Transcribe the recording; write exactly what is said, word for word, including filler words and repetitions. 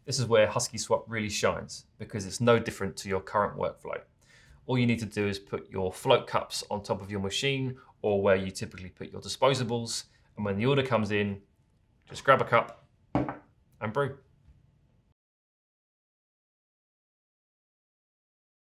This is where Huskee SWAP really shines because it's no different to your current workflow. All you need to do is put your float cups on top of your machine or where you typically put your disposables. And when the order comes in, just grab a cup and brew.